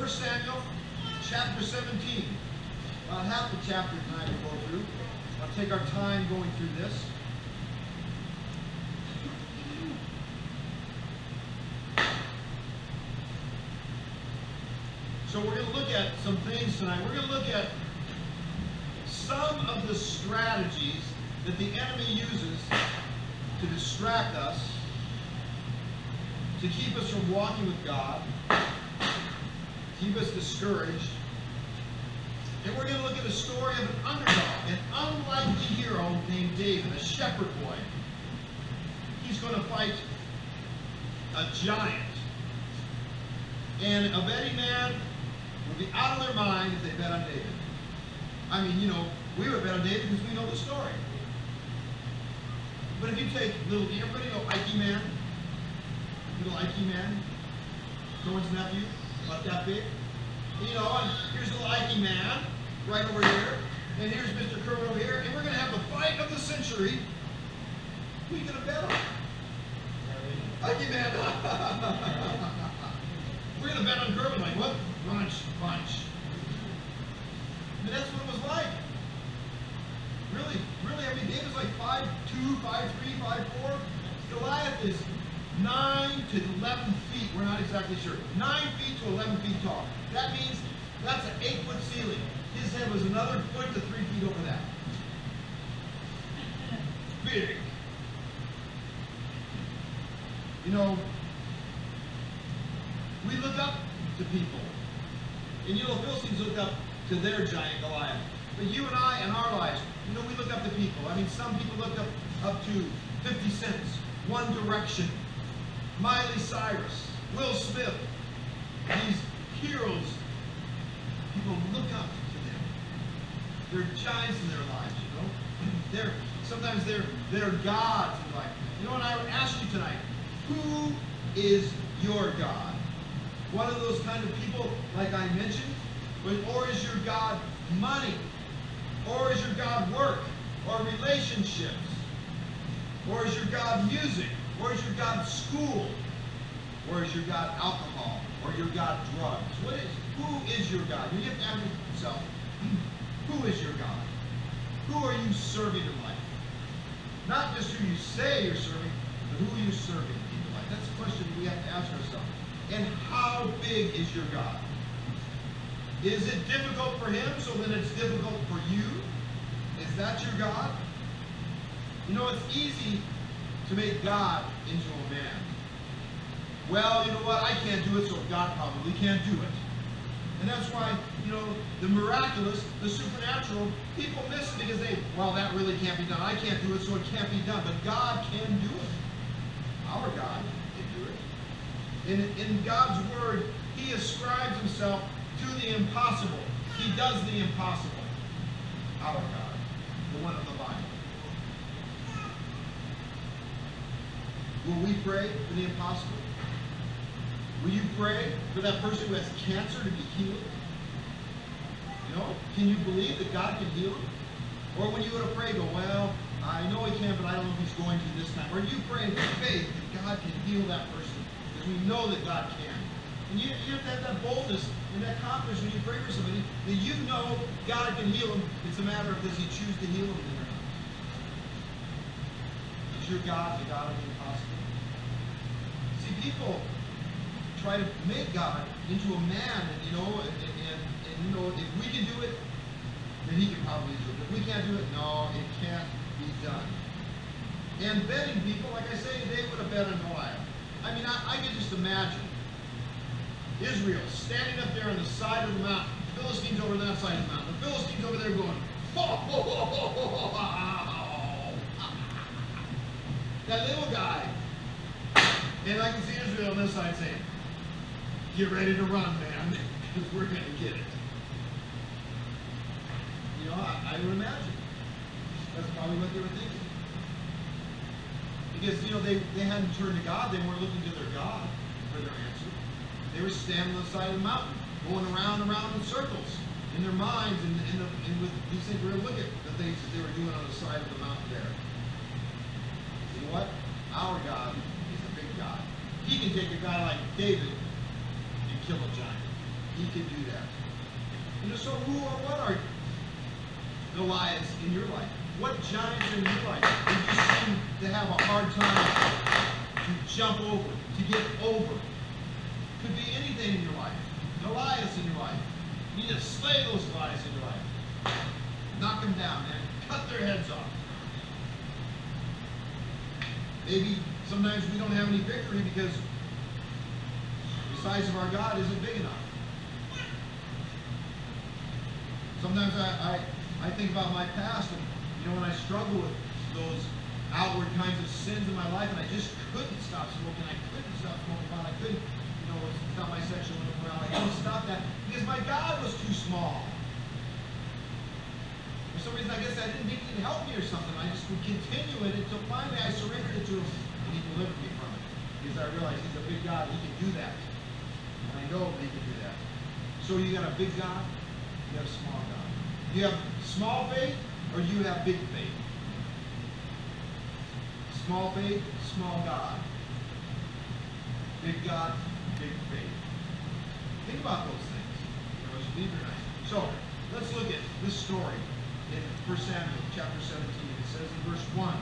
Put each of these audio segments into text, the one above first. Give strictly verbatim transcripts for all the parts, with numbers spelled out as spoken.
First Samuel chapter seventeen. About half the chapter tonight to go through. I'll take our time going through this. So we're going to look at some things tonight. We're going to look at some of the strategies that the enemy uses to distract us, to keep us from walking with God, keep us discouraged. And we're going to look at a story of an underdog, an unlikely hero named David, a shepherd boy. He's going to fight a giant. And a betting man will be out of their mind if they bet on David. I mean, you know, we would bet on David because we know the story. But if you take little, everybody know Ike Man? Little Ike Man? Someone's nephew? About that big? You know, and here's little Ike Man right over here. And here's Mister Kerwin over here. And we're going to have the fight of the century. Who are you going to bet on? Ike Man. We're going to bet on Kerwin. Like, what? Punch, punch. I mean, that's what it was like. Really, really, I mean, David's like five two, five three, five four. Goliath is nine to eleven feet. We're not exactly sure. nine feet to eleven feet tall. That means that's an eight foot ceiling. His head was another foot to three feet over that. Big. You know, we look up to people. And you know, Philistines look up to their giant Goliath. But you and I, in our lives, you know, we look up to people. I mean, some people look up, up to fifty cents, One Direction, Miley Cyrus, Will Smith. These heroes, people look up to them. They're giants in their lives, you know. They're, sometimes they're, they're gods in life. You know what I would ask you tonight? Who is your God? One of those kind of people, like I mentioned, or is your God money? Or is your God work? Or relationships? Or is your God music? Or is your God school? Or is your God alcohol? Or your God drugs? What is, who is your God? You have to ask yourself, who is your God? Who are you serving in life? Not just who you say you're serving, but who are you serving in your life? That's a question we have to ask ourselves. And how big is your God? Is it difficult for him, so then it's difficult for you? Is that your God? You know, it's easy to make God into a man. Well, you know what? I can't do it, so God probably can't do it. And that's why, you know, the miraculous, the supernatural, people miss it because they, well, that really can't be done. I can't do it, so it can't be done. But God can do it. Our God can do it. In, in God's word, he ascribes himself to the impossible. He does the impossible. Our God, the one of the Bible. Will we pray for the impossible? Will you pray for that person who has cancer to be healed? You know, can you believe that God can heal him? Or when you go to pray, go, well, I know he can, but I don't know if he's going to this time. Or you pray in faith that God can heal that person. Because we know that God can. And you, you have to have that boldness and that confidence when you pray for somebody that you know God can heal them. It's a matter of does he choose to heal them or not. Is your God the God of the impossible? See, people try to make God into a man, and you know, and, and, and, and you know, if we can do it, then he can probably do it. If we can't do it, no, it can't be done. And betting people, like I say, they would have bet on Goliath. I mean, I, I can just imagine Israel standing up there on the side of the mountain, the Philistines over that side of the mountain, the Philistines over there going, ho, ho, ho, ho, ho, ho. That little guy. And I can see Israel on this side saying, get ready to run, man, because we're going to get it. You know, I, I would imagine. That's probably what they were thinking. Because, you know, they, they hadn't turned to God. They weren't looking to their God for their answer. They were standing on the side of the mountain, going around and around in circles in their minds and, and, the, and with these things. We're going to look at the things that they were doing on the side of the mountain there. You know what? Our God is a big God. He can take a guy like David and kill a giant. he can do that. You know, so who or what are Goliaths in your life? What giants in your life did you seem to have a hard time to jump over, to get over? Could be anything in your life. Goliaths in your life. You need to slay those Goliaths in your life. Knock them down, man. Cut their heads off. Maybe sometimes we don't have any victory because the size of our God isn't big enough. Sometimes I, I, I think about my past, and you know, when I struggle with those outward kinds of sins in my life, and I just couldn't stop smoking, I couldn't stop smoking pot, I couldn't, you know, stop my sexual immorality, I couldn't stop that because my God was too small. For some reason, I guess I didn't think he'd help me or something. I just would continue it until finally I surrendered it to him, and he delivered me from it. Because I realized he's a big God, he can do that. And I know he can do that. So you got a big God, you have a small God. You have small faith, or you have big faith. Small faith, small God. Big God, big faith. Think about those things. You know, as you leave tonight. So, let's look at this story in First Samuel chapter seventeen. It says in verse one.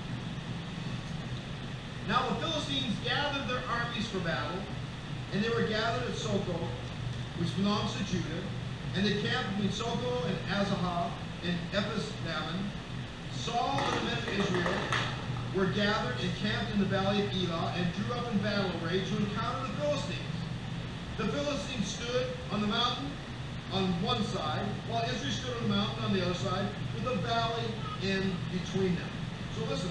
Now the Philistines gathered their armies for battle, and they were gathered at Soko, which belongs to Judah, and they camped between Soko and Azahah and Ephes-dammim. Saul and the men of Israel were gathered and camped in the valley of Elah and drew up in battle array to encounter the Philistines. The Philistines stood on the mountain on one side, while Israel stood on the mountain on the other side, with a valley in between them. So listen.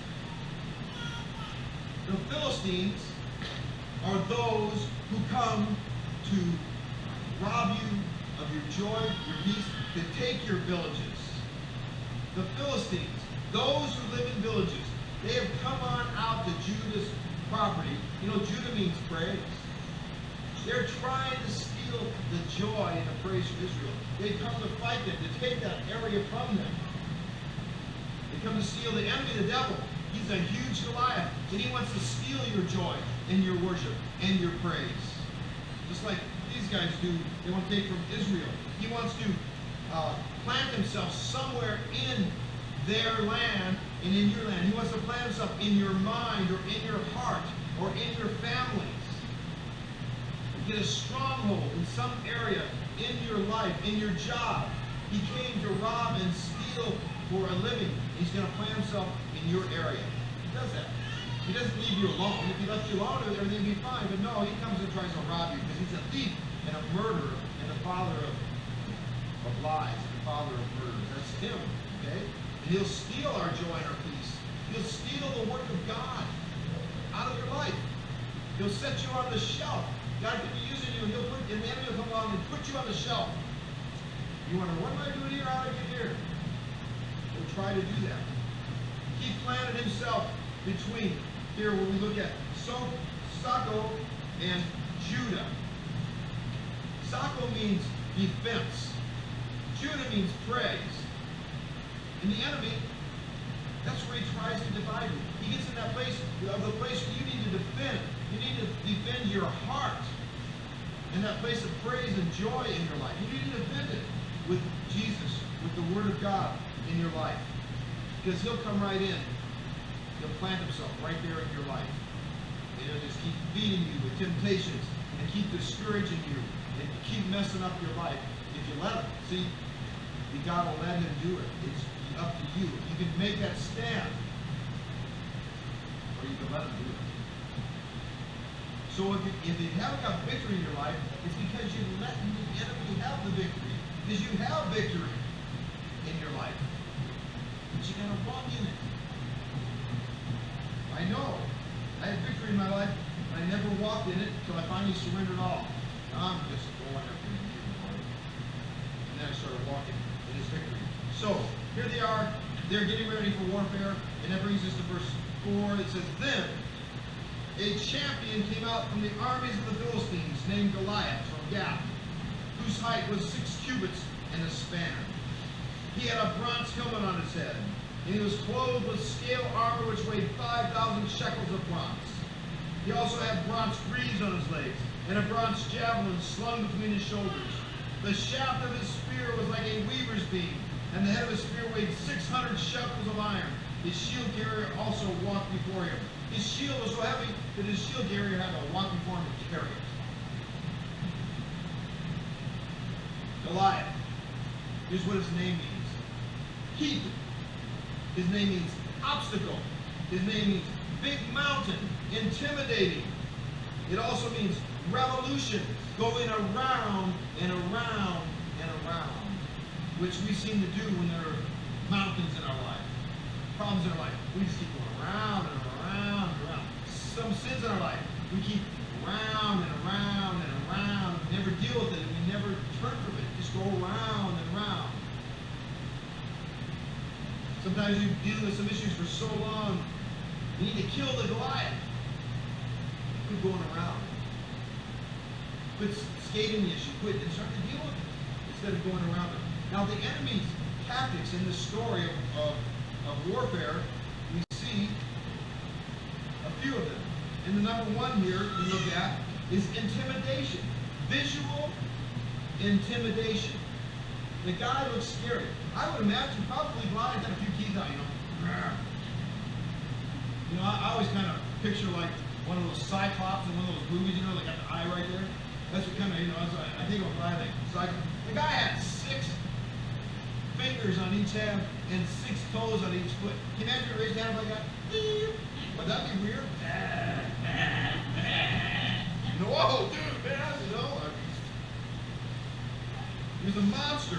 The Philistines are those who come to rob you of your joy, your peace, to take your villages. The Philistines, those who live in villages, they have come on out to Judah's property. You know, Judah means praise. They're trying to steal the joy and the praise from Israel. They come to fight them, to take that area from them. They come to steal the enemy, the devil. He's a huge Goliath, and he wants to steal your joy and your worship and your praise. Just like these guys do, they want to take from Israel. He wants to uh, plant himself somewhere in their land and in your land. He wants to plant himself in your mind or in your heart or in your families. Get a stronghold in some area in your life, in your job. He came to rob and steal for a living. He's going to plant himself in your area. He does that. He doesn't leave you alone. If he left you alone, everything would be fine. But no, he comes and tries to rob you because he's a thief and a murderer and the father of, of lies and the father of murders. That's him, okay? And he'll steal our joy and our peace. He'll steal the work of God out of your life. He'll set you on the shelf. God could be using you, and he'll put, and the enemy will come along and put you on the shelf. You wonder, what am I doing here? How did I get here? He'll try to do that. He planted himself between here when we look at so, Soko and Judah. Soko means defense. Judah means praise. And the enemy, that's where he tries to divide you. He gets in that place of the place where you need to defend. You need to defend your heart in that place of praise and joy in your life. You need to defend it with Jesus, with the Word of God in your life. Because he'll come right in. He'll plant himself right there in your life. And he'll just keep feeding you with temptations and keep discouraging you and keep messing up your life if you let him. See, God will let him do it. It's up to you. You can make that stand, or you can let him do it. So if you, if you haven't got victory in your life, it's because you let the enemy have the victory. Because you have victory in your life. But you got to walk in it. I know. I had victory in my life, but I never walked in it until I finally surrendered all. I'm just going after you, Lord. And then I started walking in his victory. So, here they are. They're getting ready for warfare. And that brings us to verse four. It says, Then a champion came out from the armies of the Philistines, named Goliath from Gath, whose height was six cubits and a span. He had a bronze helmet on his head, and he was clothed with scale armor which weighed five thousand shekels of bronze. He also had bronze greaves on his legs, and a bronze javelin slung between his shoulders. The shaft of his spear was like a weaver's beam, and the head of his spear weighed six hundred shekels of iron. His shield carrier also walked before him. His shield was so heavy that his shield carrier had to walk before him and carry it. Goliath. Here's what his name means. Heap. His name means obstacle. His name means big mountain, intimidating. It also means revolution, going around and around and around, which we seem to do when there are mountains in our life, problems in our life. We just keep going around and around and around. Some sins in our life, we keep around and around and around. We never deal with it, and we never turn from it. Just go around and around. Sometimes you've been dealing with some issues for so long, you need to kill the Goliath. Quit going around. Quit skating the issue. Quit and start to deal with it instead of going around it. Now, the enemy's tactics in this story of, of, of warfare, we see a few of them. And the number one here we look at is intimidation. Visual intimidation. The guy looks scary. I would imagine probably Goliath had a few keys out, you know. You know, I, I always kind of picture like one of those Cyclops in one of those movies, you know, they got the eye right there. That's what kind of, you know, that's what I think of Goliath. Cyclops. The guy had six fingers on each hand and six toes on each foot. Can you imagine raising your hand like that? Would that be weird? You know, whoa, dude, man, you know. He's a monster.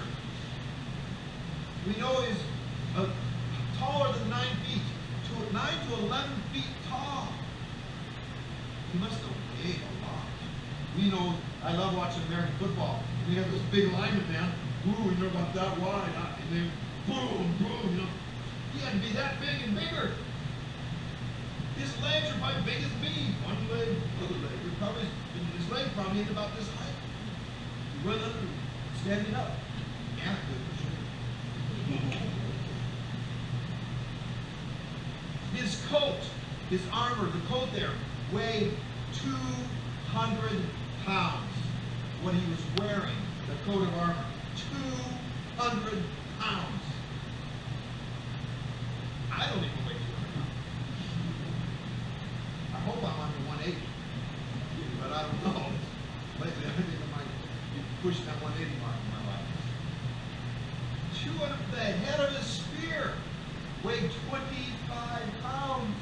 We know he's uh, taller than nine feet, to nine to eleven feet tall. He must have weighed a lot. We know, I love watching American football. We have this big lineman, man. Ooh, you know about that wide, and then boom, boom, you know. He had to be that big and bigger. His legs are probably big as me. One leg, other leg. Probably, his leg probably is about this height. You run under, standing up. Yeah, good for sure. His coat, his armor, the coat there, weighed two hundred pounds. What he was wearing, the coat of armor, two hundred pounds. I don't even weigh two hundred pounds. I hope I'm under one eighty, but I don't know. Lately, I think I might be pushing that one eighty mark in my life. two hundred, the head of his spear weighed twenty-five pounds.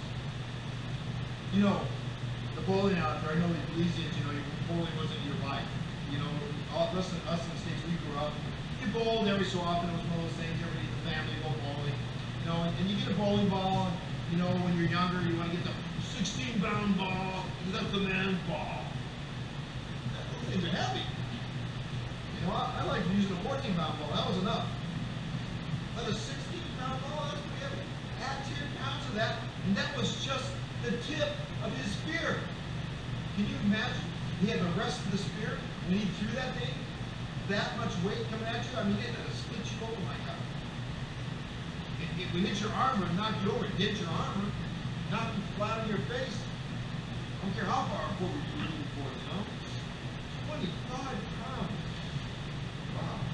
You know, the bowling out there, I know the Belizeans, you know, bowling wasn't your life. You know, all us, us in the States, we grew up, you bowled every so often. It was one of those things, everybody in the family go bowling. You know, and, and you get a bowling ball, and, you know, when you're younger, you want to get the sixteen pound ball, that's the man's ball. Those things are heavy. You know, I, I like using a fourteen pound ball, that was enough. But a sixteen pound ball, that's pretty heavy. Add ten pounds of that, and that was just the tip of his spear. Can you imagine? He had the rest of the spear, and he threw that thing, that much weight coming at you. I mean, it had to split you open like that. It, it would hit your armor and knock you over. It hit your armor, knock you flat on your face. I don't care how far forward you're moving for it, you know? twenty-five pounds. Wow.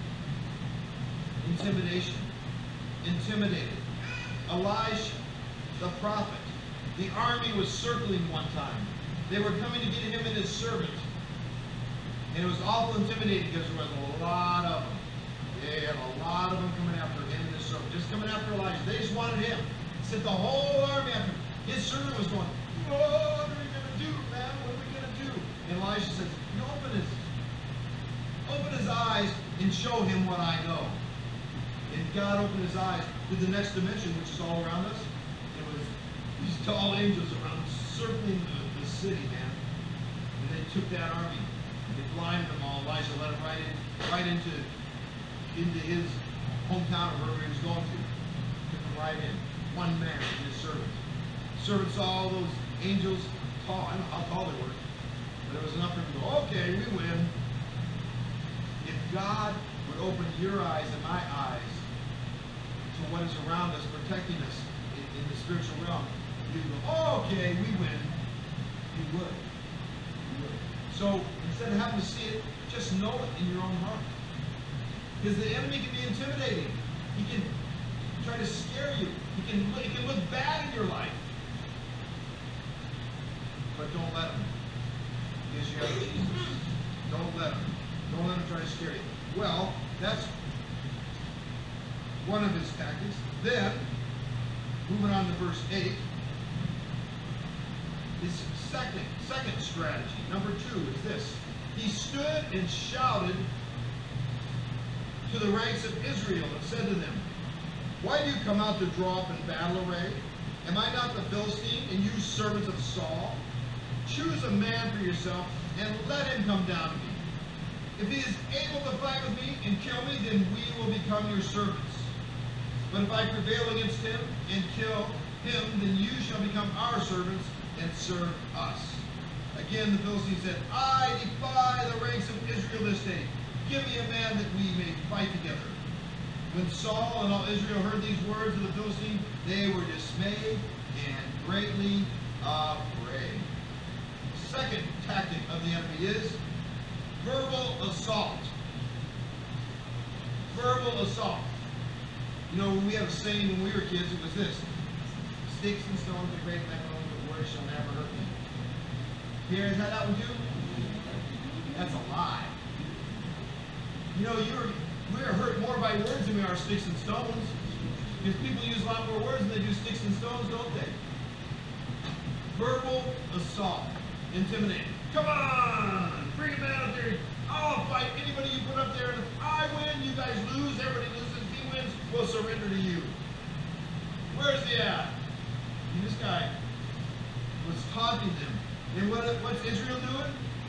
Intimidation. Intimidated. Elisha, the prophet. The army was circling one time. They were coming to get him and his servant. And it was awful intimidating because there was a lot of them. They had a lot of them coming after him and his servant. Just coming after Elijah. They just wanted him. Sent the whole army after him. His servant was going, what are we going to do, man? What are we going to do? And Elisha says, you open his, open his eyes and show him what I know. And God opened his eyes to the next dimension, which is all around us. It was these tall angels around circling the, the city, man. And they took that army. They blinded them all. Elijah let them right in, right into, into his hometown or wherever he was going to. Took them right in. One man and his servant. The servant saw all those angels tall. I don't know how tall they were. But it was enough for him to go, okay, we win. If God would open your eyes and my eyes to what is around us, protecting us in, in the spiritual realm, you'd go, oh, okay, we win. You would. You would. So instead of having to see it, just know it in your own heart. Because the enemy can be intimidating. He can try to scare you. He can, he can look bad in your life. But don't let him. Because you have Jesus. Don't let him. Don't let him try to scare you. Well, that's one of his tactics. Then, moving on to verse eight, his second, second strategy, number two, is this. He stood and shouted to the ranks of Israel and said to them, "Why do you come out to draw up in battle array? Am I not the Philistine, and you servants of Saul? Choose a man for yourself, and let him come down to me. If he is able to fight with me and kill me, then we will become your servants. But if I prevail against him and kill him, then you shall become our servants and serve us." Again, the Philistine said, "I defy the ranks of Israel this day. Give me a man that we may fight together." When Saul and all Israel heard these words of the Philistine, they were dismayed and greatly afraid. Second tactic of the enemy is verbal assault. Verbal assault. You know, we have a saying when we were kids, it was this: "Sticks and stones are great men, but words shall never hurt me." Here, is that that one too? That's a lie. You know, you're, we're hurt more by words than we are sticks and stones. Because people use a lot more words than they do sticks and stones, don't they? Verbal assault. Intimidating. Come on! Bring a man out there. I'll fight anybody you put up there. And if I win, you guys lose. Everybody loses. If he wins, we'll surrender to you. Where's he at? And this guy was taunting them. And what, what's Israel doing?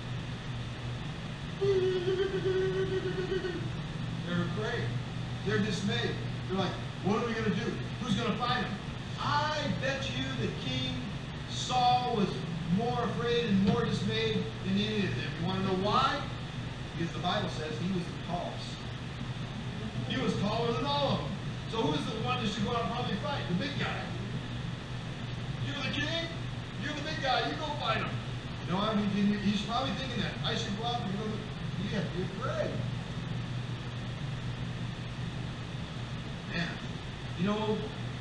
They're afraid. They're dismayed. They're like, what are we going to do? Who's going to fight him? I bet you that King Saul was more afraid and more dismayed than any of them. You want to know why? Because the Bible says he was the tallest. He was taller than all of them. So who's the one that should go out and probably fight? The big guy. You're the king? You're the big guy. You go fight him. You know, I mean, he's probably thinking that. I should go out and go. You have to be afraid. Man, you know,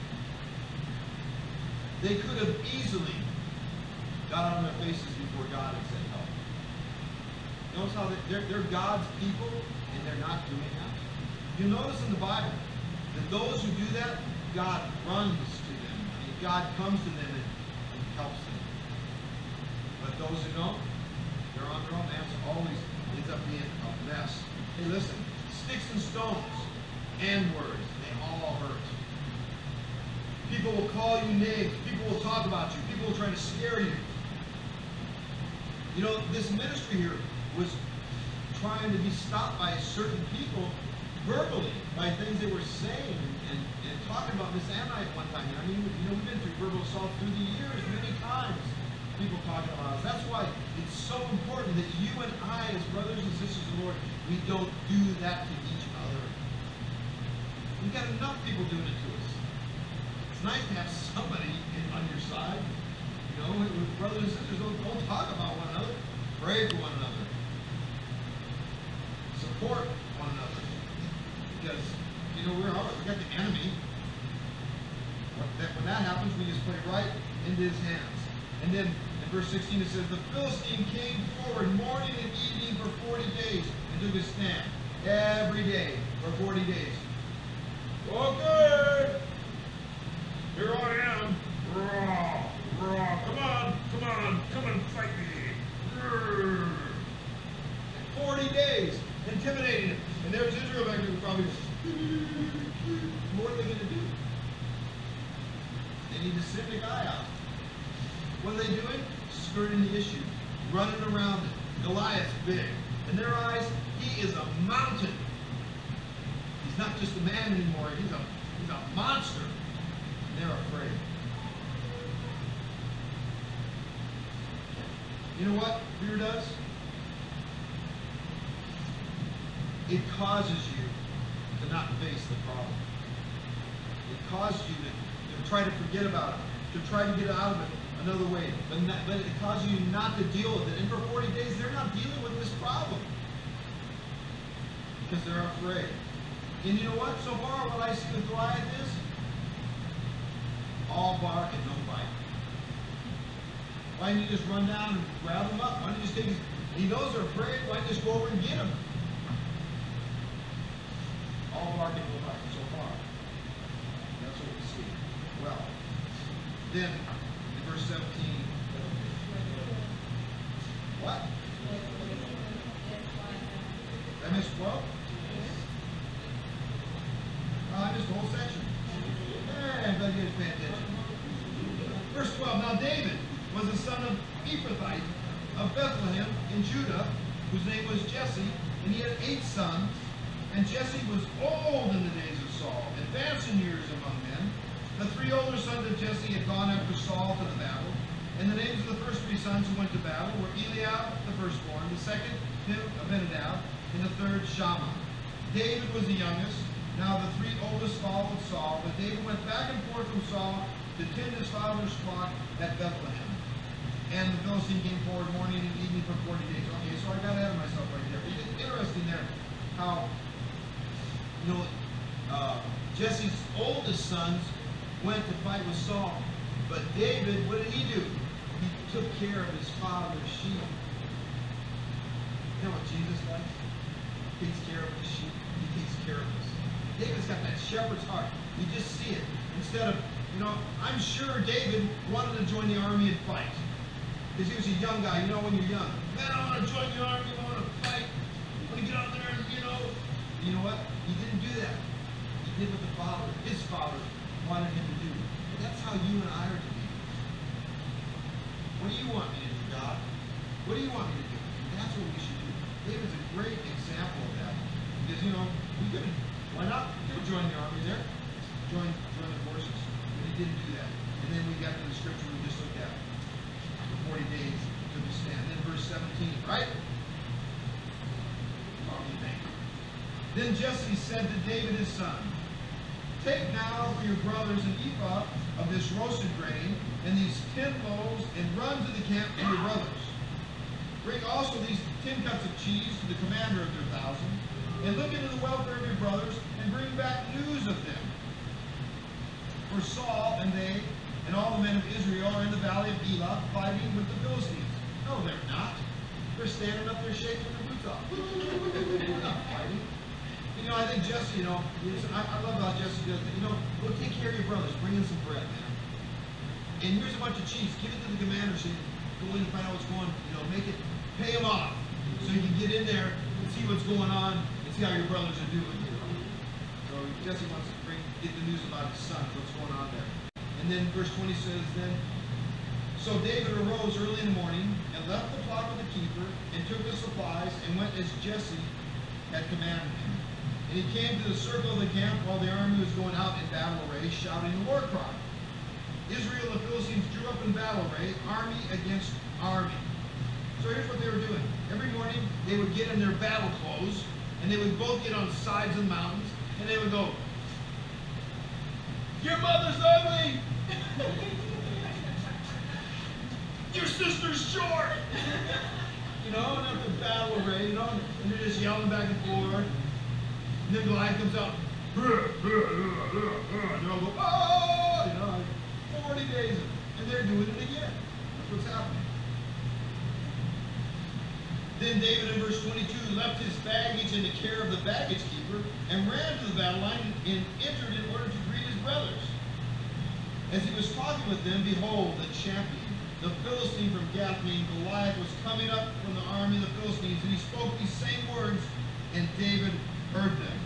they could have easily got on their faces before God and said help. Notice how they, they're, they're God's people and they're not doing that. You notice in the Bible that those who do that, God runs to them. I mean, God comes to them and, and helps them. But those who don't, they're on their own. That's always ends up being a mess. Hey, listen, sticks and stones and words, they all hurt. People will call you names. People will talk about you. People will try to scare you. You know, this ministry here was trying to be stopped by certain people verbally, by things they were saying and, and, and talking about Miss Ammonite one time. I mean, you know, we've been through verbal assault through the years many times. People talking about us. That's why it's so important that you and I, as brothers and sisters of the Lord, we don't do that to each other. We've got enough people doing it to us. It's nice to have somebody in, on your side. You know, with brothers and sisters, don't, don't talk about one another. Pray for one another. Support one another. Because, you know, we're all, we got the enemy. When that happens, we just play right into his hands. And then in verse sixteen it says, the Philistine came forward morning and evening for forty days and took his stand. Every day for forty days. Okay, here I am. Raw, raw. Come on, come on, come and fight me. Rrr. forty days, intimidating him. And there's Israel back there who probably just, what are they going to do? They need to send the guy out. What are they doing? Skirting the issue, running around it. Goliath's big. In their eyes, he is a mountain. He's not just a man anymore. He's a, he's a monster. And they're afraid. You know what fear does? It causes you to not face the problem. It causes you to, to try to forget about it, to try to get out of it another way. But, not, but it causes you not to deal with it. And for forty days, they're not dealing with this problem. Because they're afraid. And you know what? So far, what I see with Goliath is all bark and no bite. Why don't you just run down and grab him up? Why don't you just take his... He knows they're afraid. Why don't you just go over and get him? All bark and no bite so far. That's what we see. Well, then, in verse seventeen... What? Did I miss twelve? Oh, I missed the whole section. Hey, I'm glad you guys pay attention. Verse twelve. Now David was the son of Ephrathite of Bethlehem in Judah, whose name was Jesse, and he had eight sons. And Jesse was old in the days of Saul, advanced in years among men. The three older sons of Jesse had gone after Saul to the battle. And the names of the first three sons who went to battle were Eliab, the firstborn, the second, Abinadab, and the third, Shammah. David was the youngest. Now the three oldest followed Saul, but David went back and forth from Saul to tend his father's flock at Bethlehem. And the Philistine came forward morning and evening for forty days. Okay, so I got ahead of myself right there. It's interesting there how, you know, uh, Jesse's oldest sons went to fight with Saul. But David, what did he do? He took care of his father's sheep. You know what Jesus does? He takes care of his sheep. He takes care of us. David's got that shepherd's heart. You just see it. Instead of, you know, I'm sure David wanted to join the army and fight. Because he was a young guy. You know when you're young. Man, I want to join the army. I want to fight. I want to get out there and, you know. You know what? He didn't do that. He did what the father, his father, wanted him to do. And that's how you and I are to be. What do you want me to do, God? What do you want me to do? And that's what we should do. David's a great example of that. Because, you know, we could have, why not? He could have joined the army there. Join, join the forces. But he didn't do that. And then we got to the scripture we just looked at. For forty days to stand. Then verse seventeen, right? What do you think? Then Jesse said to David his son, take now for your brothers an ephah of this roasted grain, and these ten loaves, and run to the camp to your brothers. Bring also these ten cups of cheese to the commander of their thousand, and look into the welfare of your brothers, and bring back news of them. For Saul and they and all the men of Israel are in the valley of Elah fighting with the Philistines. No, they're not. They're standing up there shaking their boots off. They're not fighting. You know, I think Jesse, you know, I, I love how Jesse does it. You know, go take care of your brothers. Bring in some bread, man. And here's a bunch of cheese. Give it to the commander so you can go in and find out what's going on. You know, make it, pay him off. So you can get in there and see what's going on and see how your brothers are doing. You know? So Jesse wants to bring, get the news about his son, what's going on there. And then verse twenty says, then, so David arose early in the morning and left the flock with the keeper and took the supplies and went as Jesse had commanded him. And he came to the circle of the camp while the army was going out in battle array, shouting the war cry. Israel and the Philistines drew up in battle array, army against army. So here's what they were doing. Every morning, they would get in their battle clothes, and they would both get on sides of the mountains, and they would go, your mother's ugly! Your sister's short! You know, and after battle array, you know, and they're just yelling back and forth. And then Goliath comes out, and they're all go, oh, you know, forty days, and they're doing it again. That's what's happening. Then David in verse twenty-two left his baggage in the care of the baggage keeper and ran to the battle line and entered in order to greet his brothers. As he was talking with them, behold, the champion, the Philistine from Gath, named Goliath, was coming up from the army of the Philistines, and he spoke these same words, and David heard them.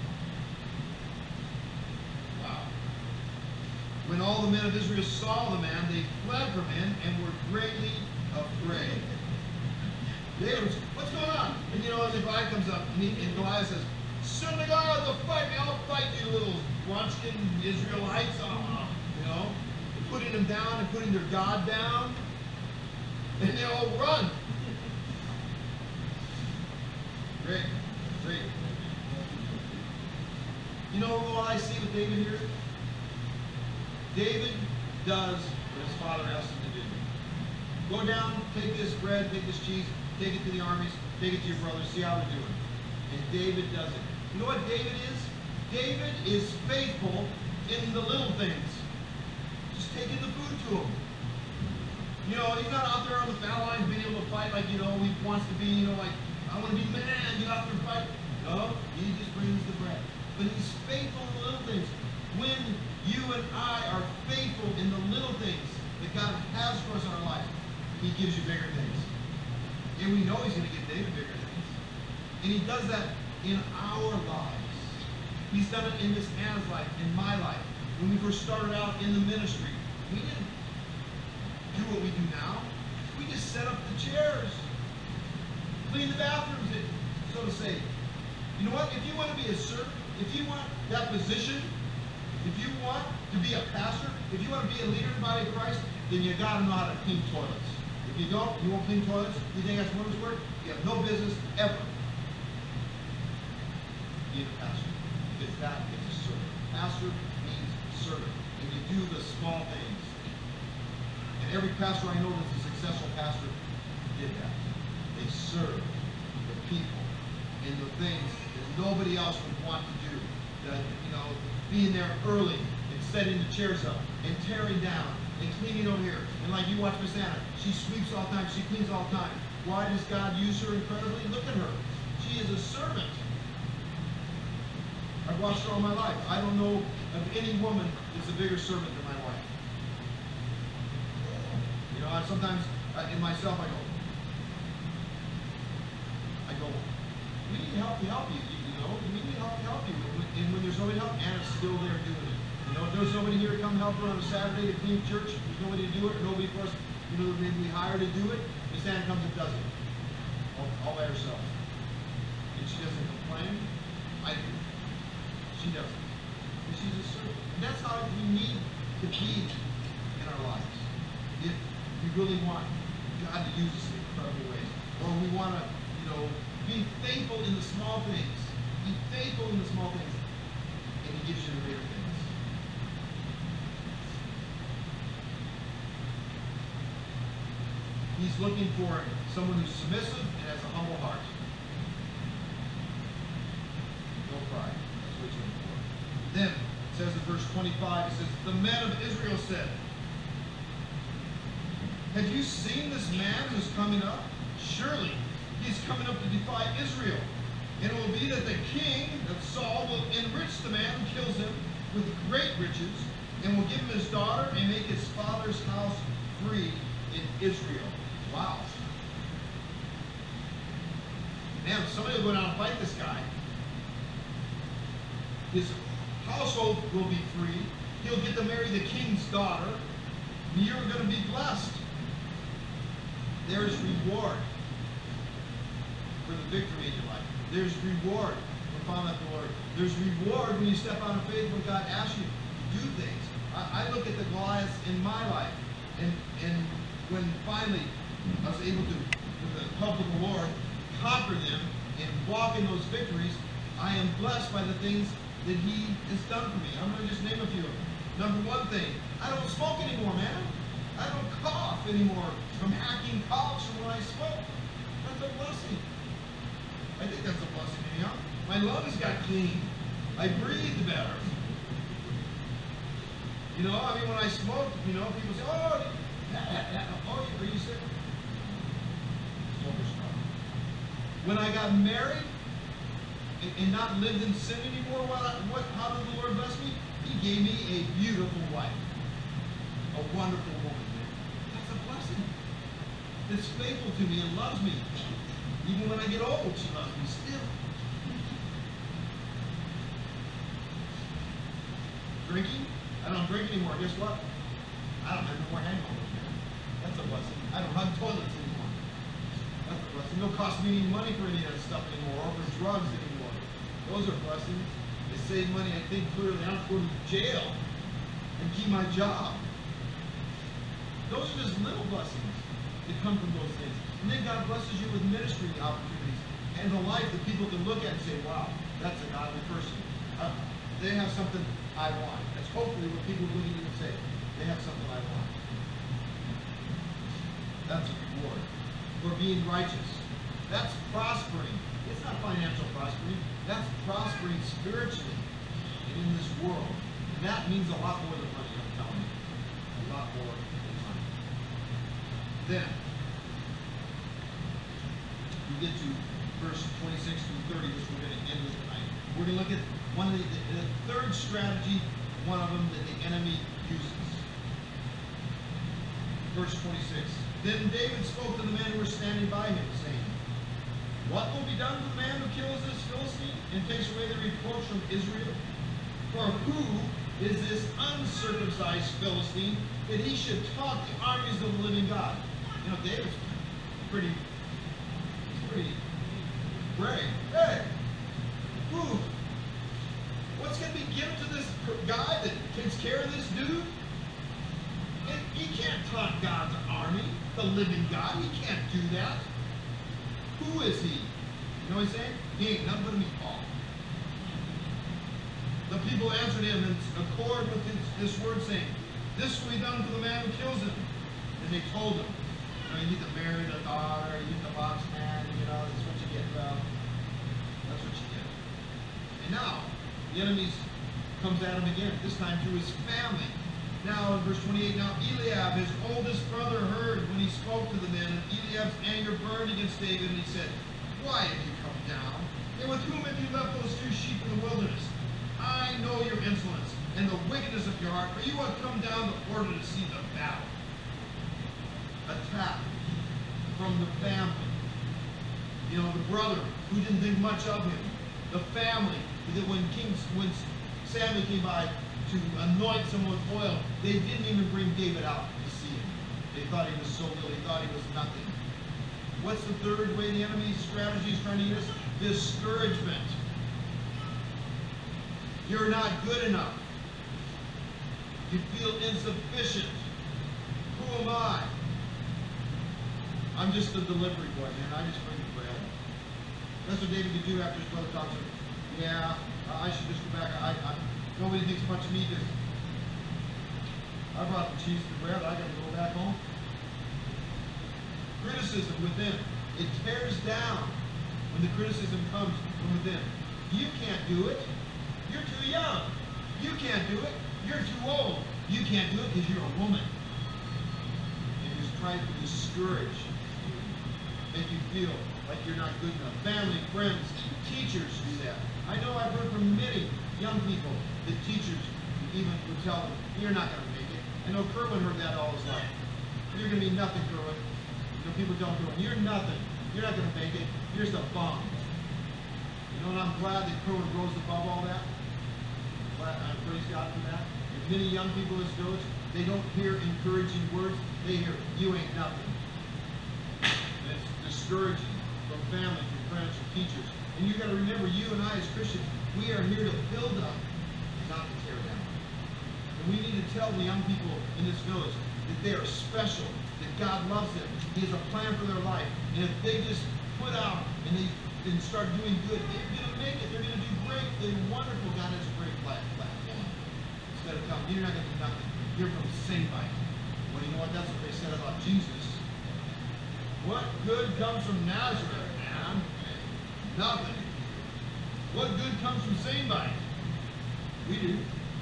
Wow. When all the men of Israel saw the man, they fled from him and were greatly afraid. David was, what's going on? And you know, and the Goliath comes up, and, he, and Goliath says, send the guy out to fight me, I'll fight you little Runskin Israelites. Oh, you know, putting them down and putting their God down. And they all run. Great, great. You know what I see with David here? David does what his father asked him to do. Go down, take this bread, take this cheese, take it to the armies, take it to your brothers, see how they're doing. And David does it. You know what David is? David is faithful in the little things. Just taking the food to him. You know, he's not out there on the foul lines being able to fight like, you know, he wants to be, you know, like, I want to be man, get out there and fight. No, he just brings the bread. But he's faithful in the little things. When you and I are faithful in the little things that God has for us in our life, he gives you bigger things. And we know he's going to give David bigger things. And he does that in our lives. He's done it in Miss Anna's life, in my life. When we first started out in the ministry, we didn't do what we do now. We just set up the chairs, clean the bathrooms, so to say. You know what? If you want to be a servant, if you want that position, if you want to be a pastor, if you want to be a leader in the body of Christ, then you got to know how to clean toilets. If you don't, you won't clean toilets, you think that's women's work, you have no business ever being a pastor. Because that is a servant. Pastor means servant. And you do the small things. And every pastor I know that's a successful pastor did that. They served the people in the things that nobody else would want to do. That, you know, being there early and setting the chairs up and tearing down and cleaning over here. And like you watch Miss Anna, she sweeps all the time, she cleans all the time. Why does God use her incredibly? Look at her. She is a servant. I've watched her all my life. I don't know of any woman that's a bigger servant than my wife. You know, I sometimes, uh, in myself, I go, I go, we need help to help you, you know, we need help to help you. And when there's nobody to help, Anna's still there doing it. You know, if there's nobody here to come help her on a Saturday to clean church, there's nobody to do it, or nobody for us, you know, maybe we hire to do it, Miss Anna comes and does it. All, all by herself. And she doesn't complain. I do. She doesn't. And she's a servant. And that's how we need to be in our lives. If we really want God to use us in incredible ways. Or we want to, you know, be faithful in the small things. Be faithful in the small things. And he gives you the bigger things. He's looking for someone who's submissive and has a humble heart. No pride. That's what he's looking for. Then, it says in verse twenty-five, it says, the men of Israel said, have you seen this man who's coming up? Surely he's coming up to defy Israel. And it will be that the king of Saul will enrich the man who kills him with great riches, and will give him his daughter and make his father's house free in Israel. Wow. Man, somebody will go down and fight this guy. His household will be free. He'll get to marry the king's daughter. You're going to be blessed. There is reward for the victory in your life. There's reward for following the Lord. There's reward when you step out of faith when God asks you to do things. I, I look at the Goliaths in my life, and, and when finally I was able to, with the help of the Lord, conquer them and walk in those victories, I am blessed by the things that he has done for me. I'm going to just name a few of them. Number one thing, I don't smoke anymore, man. I don't cough anymore from hacking coughs from when I smoke. That's a blessing. I think that's a blessing anyhow. My lungs got clean. I breathed better. You know, I mean, when I smoke, you know, people say, oh, oh, are you sick? Smoker's problem. When I got married and, and not lived in sin anymore, what, what, how did the Lord bless me? He gave me a beautiful wife. A wonderful woman. That's a blessing. That's faithful to me and loves me. Even when I get old, she loves me still. Drinking? I don't drink anymore. Guess what? I don't have no more hangovers, man. That's a blessing. I don't hug toilets anymore. That's a blessing. It don't cost me any money for any of that stuff anymore, or for drugs anymore. Those are blessings. They save money, I think clearly. I don't have to go to jail and keep my job. Those are just little blessings that come from those things. And then God blesses you with ministry opportunities and a life that people can look at and say, wow, that's a godly person. Uh, they have something I want. That's hopefully what people look at you and say, they have something I want. That's a reward. For being righteous. That's prospering. It's not financial prospering. That's prospering spiritually and in this world. And that means a lot more than money, I'm telling you. A lot more than money. Then, we get to verse twenty-six through thirty, which we're going to end with tonight. We're going to look at one of the, the, the third strategy, one of them that the enemy uses. Verse twenty-six. Then David spoke to the men who were standing by him, saying, what will be done to the man who kills this Philistine and takes away the reproach from Israel? For who is this uncircumcised Philistine that he should taunt the armies of the living God? You know, David's pretty, he's pretty brave. Hey, who? What's going to be given to this guy that takes care of this dude? And he can't taunt God's army, the living God. He can't do that. Who is he? You know what he's saying? He ain't nothing but a meatball. The people answered him in accord with his, this word, saying, this will be done to the man who kills him. And they told him, you know, you need to marry the daughter, you need the box man, you know, that's what you get, well, that's what you get. And now, the enemy comes at him again, this time through his family. Now in verse twenty-eight, now Eliab, his oldest brother, heard when he spoke to the men, and Eliab's anger burned against David, and he said, why have you come down? And with whom have you left those two sheep in the wilderness? I know your insolence and the wickedness of your heart, for you have come down to order to see the battle. Attack from the family. You know, the brother who didn't think much of him. The family that when King, when Samuel came by to anoint someone with oil, they didn't even bring David out to see him. They thought he was so little. They thought he was nothing. What's the third way the enemy's strategy is trying to use? Discouragement. You're not good enough. You feel insufficient. Who am I? I'm just a delivery boy, man. I just bring the bread. That's what David could do after his brother talks to him. Yeah, I should just go back. I, I Nobody thinks much of me, does he? I brought the cheese and the bread. I got to go back home. Criticism within. It tears down when the criticism comes from within. You can't do it. You're too young. You can't do it. You're too old. You can't do it because you're a woman. And he's trying to discourage you, make you feel like you're not good enough. Family, friends, teachers do that. I know I've heard from many young people that teachers even would tell them, you're not going to make it. I know Kerwin heard that all his life. You're going to be nothing, Kerwin. You know, people tell Kerwin, you're nothing. You're not going to make it. You're just a bum. You know, and I'm glad that Kerwin rose above all that. Glad, I praise God for that. And many young people in this village, they don't hear encouraging words. They hear, you ain't nothing. And it's discouraging from family, from friends, from teachers. And you got to remember, you and I as Christians, we are here to build up, not to tear down. And we need to tell the young people in this village that they are special, that God loves them. He has a plan for their life. And if they just put out and they and start doing good, they're going to make it. They're going to do great. They're wonderful. God has a great platform. Instead of telling them, you're not going to do nothing. You're from Saint-Bite. Well, you know what? That's what they said about Jesus. What good comes from Nazareth, man? Nothing. What good comes from Saint-Bite? We do.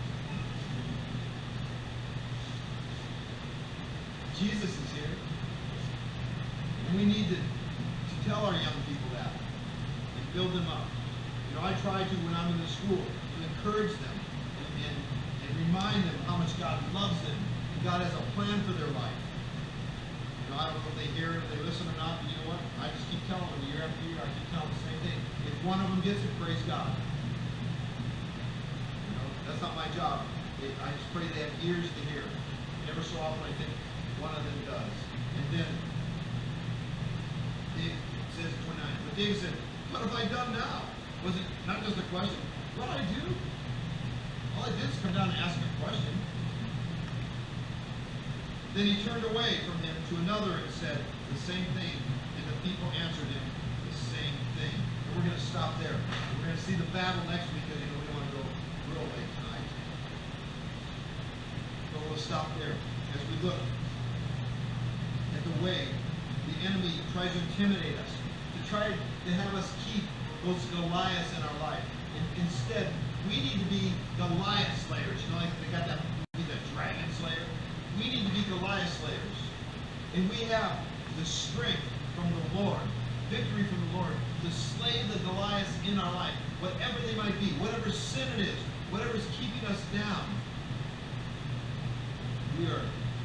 Jesus is here. And we need to, to tell our young people that and build them up. You know, I try to, when I'm in the school, to encourage them and, and, and remind them how much God loves them and God has a plan for their life. You know, I don't know if they hear it, if they listen or not, but you know what? I just keep telling them year after year, I keep telling them the same thing. If one of them gets it, praise God. You know, that's not my job. It, I just pray they have ears to hear. Never so often I think one of them does. And then David says twenty-nine. But David said, what have I done now? Was it not just a question? What did I do? All I did is come down and ask a question. Then he turned away from him to another and said the same thing. And the people answered him the same thing. And we're going to stop there. We're going to see the battle next week because you know we don't want to go real late tonight. But we'll stop there as we look at the way tries to intimidate us, to try to have us keep those Goliaths in our life. And instead, we need to be Goliath slayers. You know, like they got that movie, The Dragon Slayer? We need to be Goliath slayers. And we have the strength from the Lord, victory from the Lord, to slay the Goliaths in our life, whatever they might be, whatever sin it is, whatever is keeping us down. We are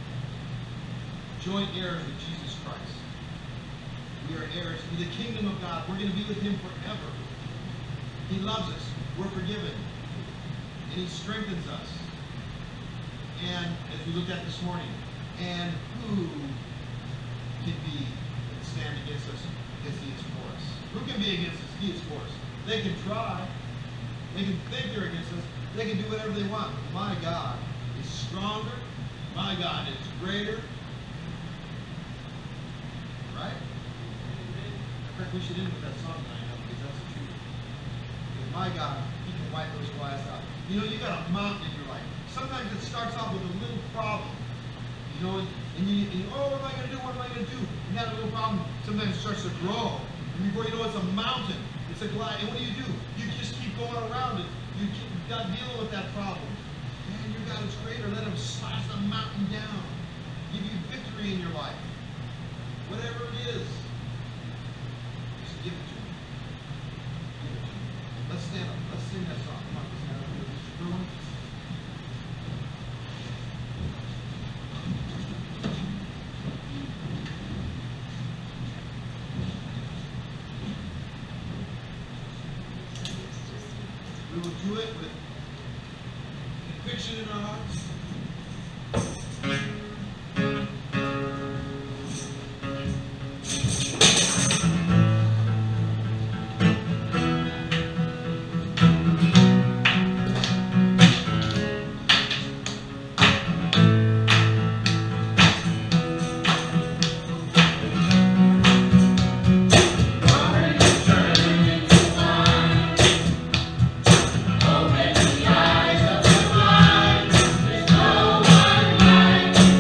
joint heirs with Jesus Christ. We are heirs to the kingdom of God. We're going to be with him forever. He loves us. We're forgiven. And he strengthens us. And as we looked at this morning, and who can be stand against us because he is for us? Who can be against us? He is for us. They can try. They can think they're against us. They can do whatever they want. But my God is stronger. My God is greater. Right? In fact, we should end with that song tonight, because that's the truth. Because my God, he can wipe those Goliaths out. You know, you got a mountain in your life. Sometimes it starts off with a little problem. You know, and, and, you, and you, oh, what am I going to do? What am I going to do? And that little problem sometimes starts to grow. And before you know it's a mountain. It's a Goliath. And what do you do? You just keep going around it. You keep not dealing with that problem. Man, your God is greater. Let him slash the mountain down. Give you victory in your life. Whatever it is, just give it to him. Give it to him. Let's stand up. Let's sing that song. Come on, let's stand up. Mister Bruin. We will do it with conviction in our hearts. Open the eyes of your mind. There's no one like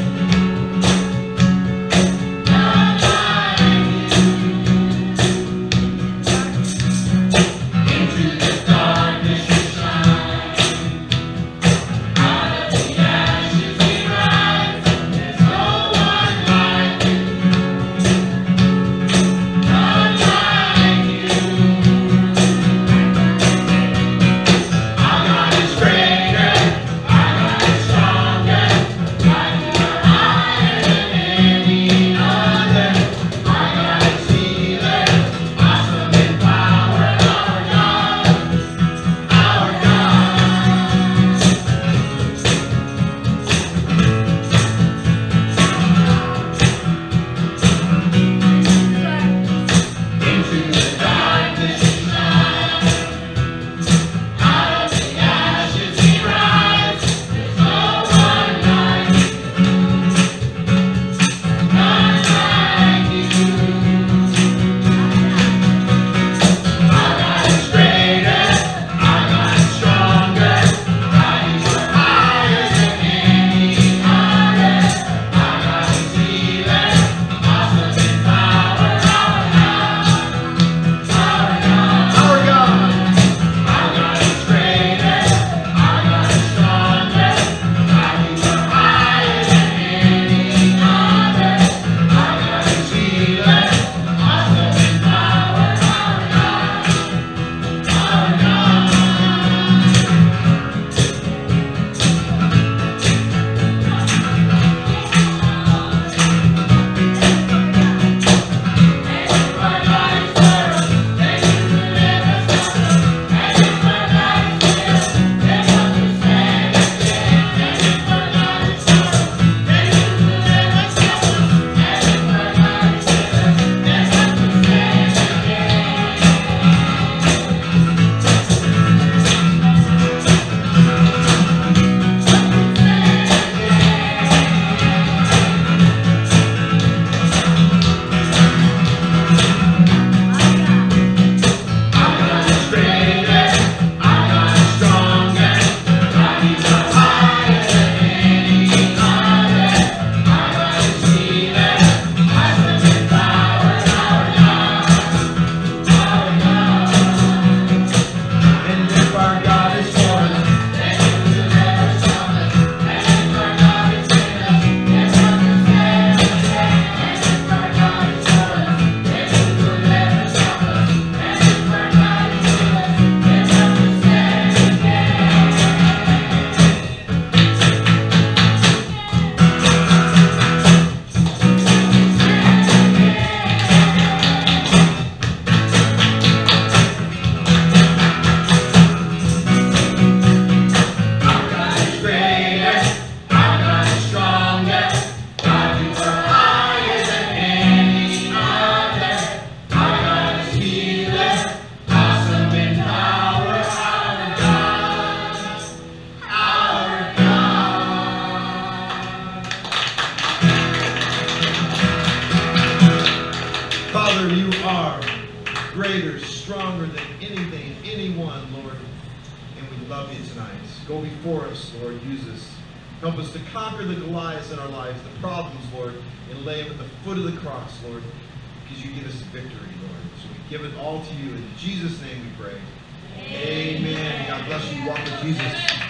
love you tonight. Go before us, Lord. Use us. Help us to conquer the Goliaths in our lives, the problems, Lord, and lay them at the foot of the cross, Lord, because you give us victory, Lord. So we give it all to you. In Jesus' name we pray. Amen. God bless you. Walk with Jesus.